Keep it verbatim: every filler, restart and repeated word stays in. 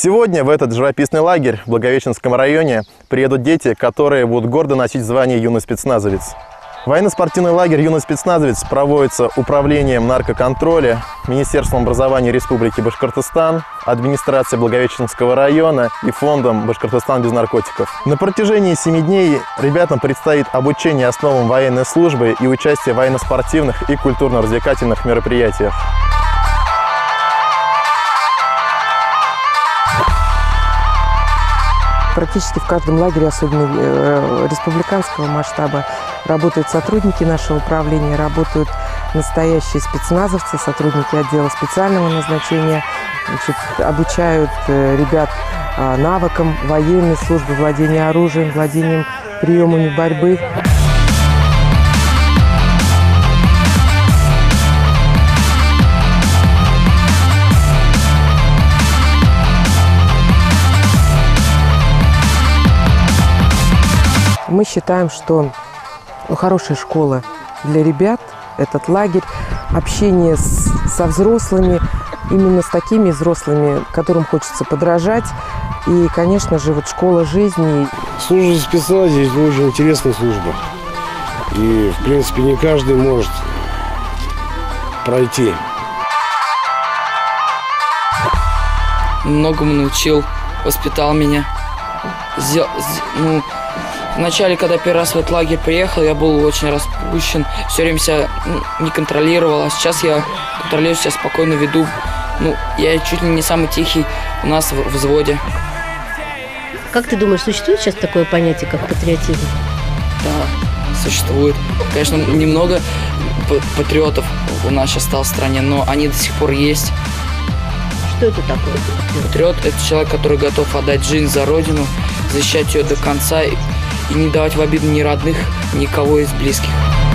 Сегодня в этот живописный лагерь в Благовещенском районе приедут дети, которые будут гордо носить звание «Юный спецназовец». Военно-спортивный лагерь «Юный спецназовец» проводится Управлением наркоконтроля, Министерством образования Республики Башкортостан, администрацией Благовещенского района и Фондом «Башкортостан без наркотиков». На протяжении семи дней ребятам предстоит обучение основам военной службы и участие в военно-спортивных и культурно-развлекательных мероприятиях. Практически в каждом лагере, особенно э, республиканского масштаба, работают сотрудники нашего управления, работают настоящие спецназовцы, сотрудники отдела специального назначения, значит, обучают э, ребят э, навыкам военной службы, владения оружием, владением приемами борьбы. Мы считаем, что ну, хорошая школа для ребят, этот лагерь, общение с, со взрослыми, именно с такими взрослыми, которым хочется подражать. И, конечно же, вот школа жизни. Служба спецназа – это очень интересная служба. И, в принципе, не каждый может пройти. Многому научил, воспитал меня. Сдел, ну, Вначале, когда первый раз в этот лагерь приехал, я был очень распущен, все время себя ну, не контролировал, а сейчас я контролирую себя, спокойно веду. Ну, я чуть ли не самый тихий у нас в взводе. Как ты думаешь, существует сейчас такое понятие, как патриотизм? Да, существует. Конечно, немного патриотов у нас сейчас стало в стране, но они до сих пор есть. Что это такое? Патриот – это человек, который готов отдать жизнь за родину, защищать ее до конца и не давать в обиду ни родных, никого из близких.